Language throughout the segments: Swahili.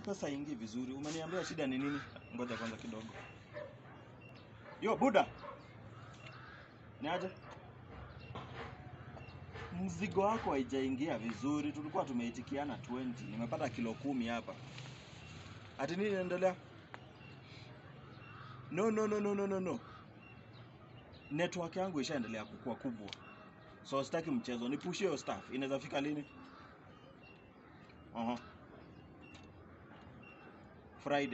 pesa ingi vizuri. Umeniambia shida ni nini? Ngoja kwanza kidogo. Yo Buda. Ni aje? Mzigo wako haijaingia vizuri. Tulikuwa tumeitikiana 20. Nimepata kilo 10 hapa. Ati nini inaendelea? No. Network yangu ishaendelea kukua kubwa. So sitaki mchezo. Nipushie hiyo staff. Inaweza fika lini? Friday.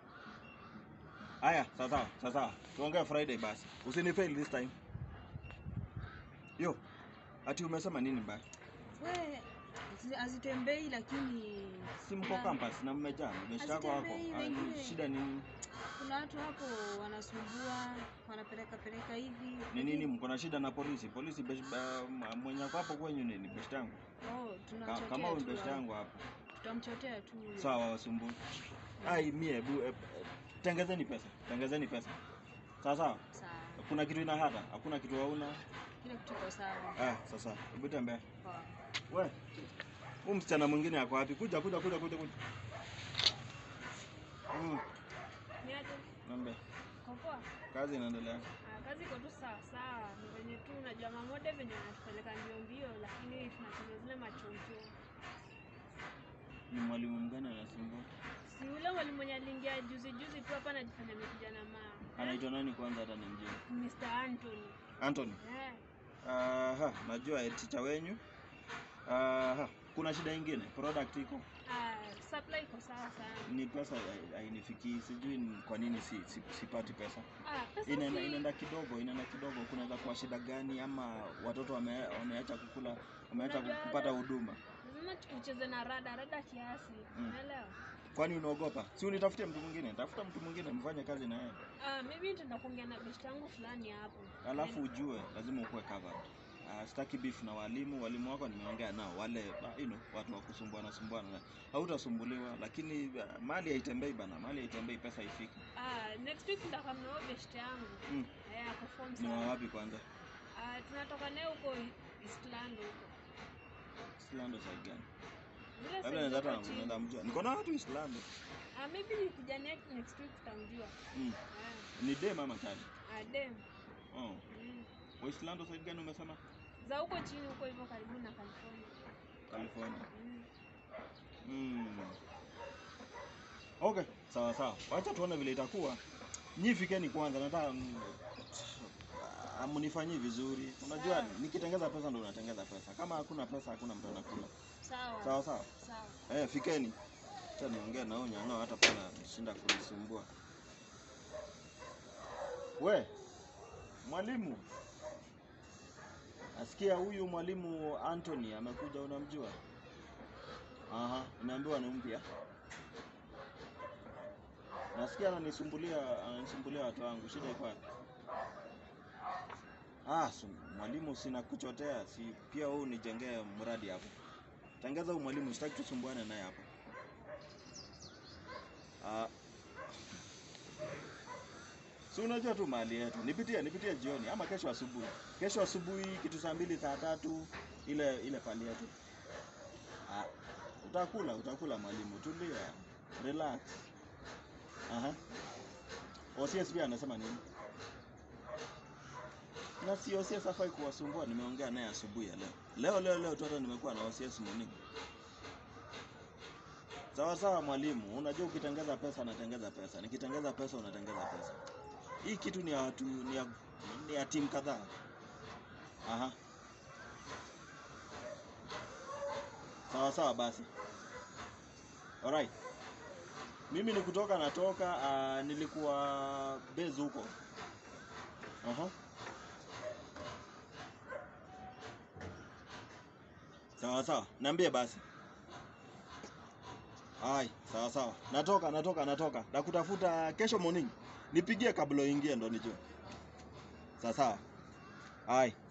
Aya, sasa. Tuongee Friday basi. Usinifail this time. Yo. Ati umesema nini mbaya? Wewe azitembei lakini si mko campus na mmejaa. Biashara yako hapo. Shida nini? Kuna watu hapo wanasumbua, wanapeleka hivi. Ni nini mko na shida na polisi? Polisi mwenye hapo kwenyu nini? Best yangu. Tunachotea. Kama wewe best yangu hapo. Tutamchotea tu. Sawa wasumbu. Ai mie tengezeni pesa. Sawa. Kuna kitu ina hata? Hakuna kitu hauna? Kile kitu kwa sawa. Sasa. Hebu tembea. We. Huyu msichana mwingine yako wapi? Kuja. Niaje? Nambe. Kwa Kazi inaendelea. Kazi iko tu sawa. Ni venye tu unajua mamode venye wanatupeleka mbio lakini tunacheza zile machonjo. Ni mwalimu mgani anasumbua? Si ule mwalimu mwenye aliingia juzi tu hapa anajifanya amekuja na Anaitwa nani kwanza hata nimjue? Mr. Anthony. Anthony? Najua teacher wenyu. Kuna shida nyingine? Product iko? Supply iko sawa sana. Ni pesa hainifikii, sijui kwa nini sipati pesa. Inaenda kidogo. Kunaweza kuwa shida gani ama watoto wameacha kukula, wameacha kupata huduma? Lazima tucheze na rada kiasi. Unaelewa? Kwani unaogopa? Si unitafutie mtu mwingine. Tafuta mtu mwingine mfanye kazi na yeye. Maybe nitaenda kuongea na best yangu fulani hapo. Alafu ujue lazima ukue covered. Sitaki beef na walimu wako nimeongea nao wale watu wa kusumbuana. Hautasumbuliwa lakini mali haitembei bana. Mali haitembei, pesa ifiki. Next week nitakamna best yangu. Ako form sana. Ni wapi kwanza? Tunatoka naye huko Eastlando huko. Eastlando side gani? Labda naweza mjua. Niko na watu Eastlando. Maybe nikija next week tutamjua. Ni dem ama kali? Dem. Eastlando side gani umesema? Za huko chini huko hivyo karibu na California. Okay, sawa. Wacha tuone vile itakuwa. Nyi fikeni kwanza, nataka amunifanyie vizuri. Unajua nikitengeza pesa ndo unatengeza pesa. Kama hakuna pesa hakuna mtu anakula. Sawa. Fikeni. Acha niongee na nyang'ao hata pana nishinda kunisumbua. We, mwalimu. Nasikia huyu mwalimu Anthony amekuja, unamjua? Nimeambiwa ni mpya. Nasikia ananisumbulia watu wangu. Shida iko wapi? Mwalimu sina kuchotea, si pia wewe unijengee mradi hapo. Tangaza huyu mwalimu, sitaki tusumbuane naye hapo. Si unajua tu mali yetu. Nipitie jioni ama kesho asubuhi. Kesho asubuhi kitu saa 2 saa 3 ile pali yetu. Utakula mwalimu, tulia. Relax. OCS pia anasema nini? Na si OCS hafai kuwasumbua, nimeongea naye asubuhi ya leo. Leo tu hata nimekuwa na OCS morning. Sawa mwalimu, unajua ukitengeza pesa natengeza pesa. Nikitengeza pesa unatengeza pesa. Hii kitu ni ya watu, ni ya timu kadhaa. Sawa basi. Alright. Mimi ni kutoka natoka, nilikuwa base huko. Sawa. Niambie basi. Sawa. Natoka. Nakutafuta kesho morning. Nipigie kabla uingie ndo nijue. Sawa.